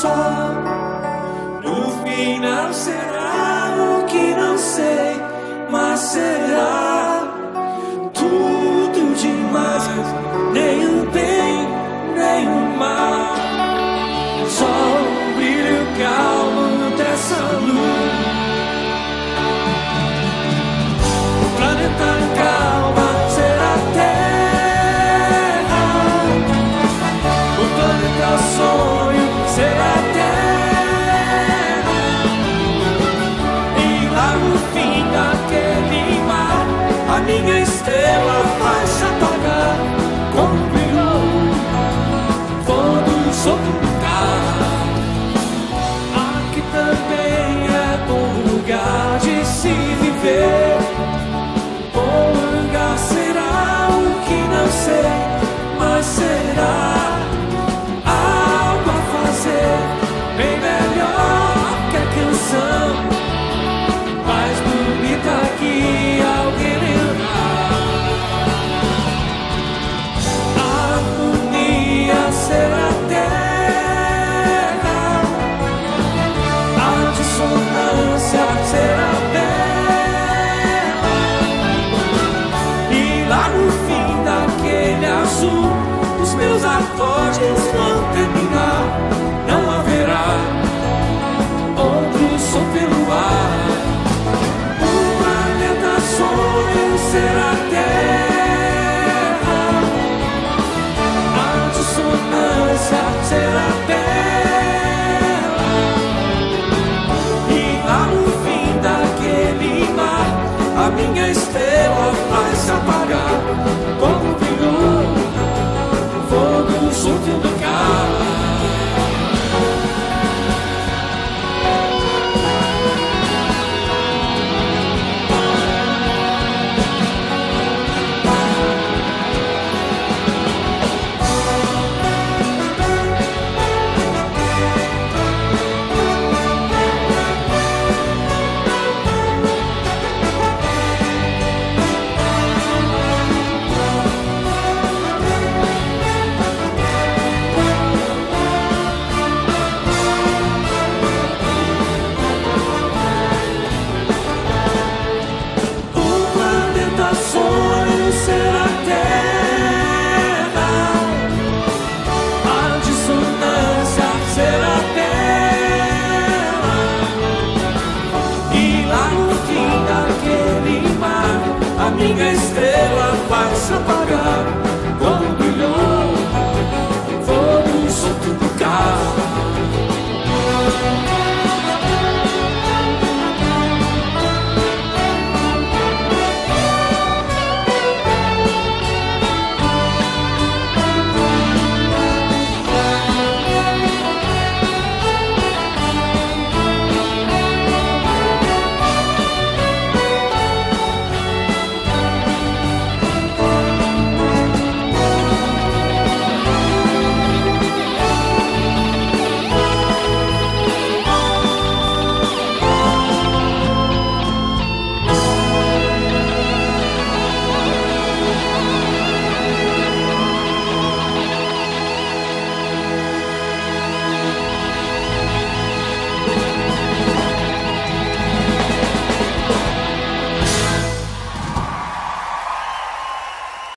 sol. No final será o que não sei, mas será tudo demais. Nem o bem, nem o mal, só o brilho calmo dessa luz. O planeta calma será a Terra, o planeta sonho será a Terra. E lá no fim daquele mar, a minha estrela vai se apagar como brilhou fogo sobre o lugar. Aqui também é bom lugar de se viver. Bom lugar será o que não sei, mas será algo a fazer bem melhor que a canção mais bonita que alguém lembrar. A harmonia será a terra, a dissonância será bela. E lá no fim daquele azul, os meus acordes vão terminar. Não haverá outro som pelo ar. O planeta sonho será a terra, a dissonância será bela. E lá no fim daquele mar, a minha estrela vai se apagar como brilhou fogo junto do